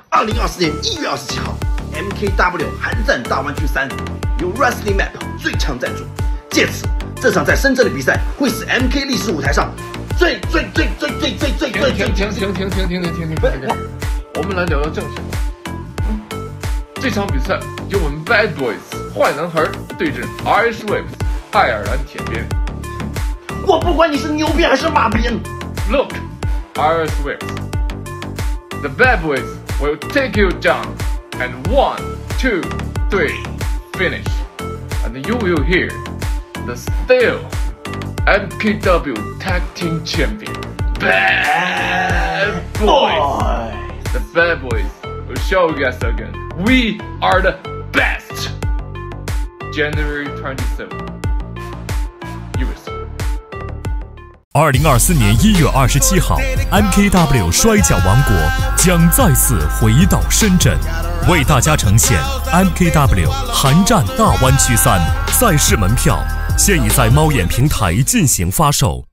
2024年1月27号 ，MKW 韩战大湾区3由 Wrestling Map 最强赞助。借此，这场在深圳的比赛会是 MK 历史舞台上最……停！ 我们来聊聊正事吧。这场比赛由我们 Badboys 坏男孩对阵 Irish Waves 爱尔兰铁鞭。 我不管你是牛鞭还是马鞭。 Look, Irish Waves, the Badboys will take you down, and 1, 2, 3, finish, and you will hear the still MKW Tag Team Champion, Badboys. The Badboys will show you guys again. We are the best. January 27th, USA. 2024年1月27号 ，MKW 摔跤王国将再次回到深圳，为大家呈现 MKW 韩战大湾区3赛事门票，现已在猫眼平台进行发售。